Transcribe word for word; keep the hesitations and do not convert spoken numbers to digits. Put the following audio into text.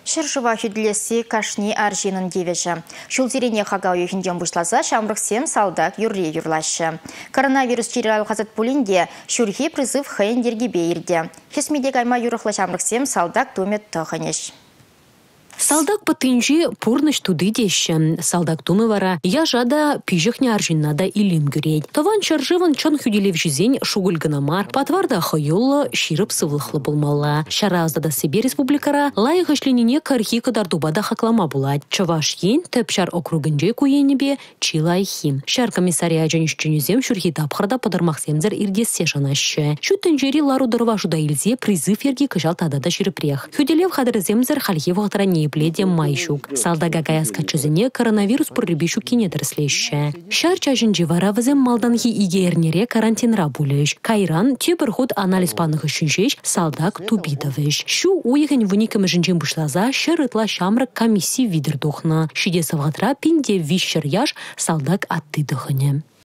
Шыршыва хүдлесі кашни аржинын девежі. Шулзирене хагау юхінден бұшлаза шамрықсем салдак юрре юрлашы. Коронавирус черал қазат пулинде шүрхи призыв хайын дергебе ерде. Хесмеде гайма юрықлы шамрықсем салдак тумет тұхынеш. Салдак патынжи пурныш туды деші. Салдак тумы вара яжада пижықне аржиннада илим гүрейд. Таван чаржыван чон хүделев жизень шугылгынамар, патварда хайолла ширып сывлықлы болмалла. Шараздада себе республикара лайық ішленіне кархи кадар дубада хаклама булад. Чаваш ен төпшар округынже куенебе чилай хим. Шар комиссария жанишченюзем шурхи тапхарда падармақсемзер ирдессе жанашы. Шүттінжері лару дырвашуда илзе призыв ерге кыжал тадада ширыпрех. Хүделев хадырземзер хальхе вақтара не пледе майшук. Салдага гаяска чызыне коронавирус пурребишу кинедерслеща. Шар чажынжи варавызем малданхи игернере карантинра булеш. Кайран тюбер ход анализ паных үшінжеш салдак тубидовеш. Шу уйген вуникам жынжин бушлаза шырытла шамрак комиссии видер дохна. Шиде савгатра пинде вишшер яш салдак атты дыхыне.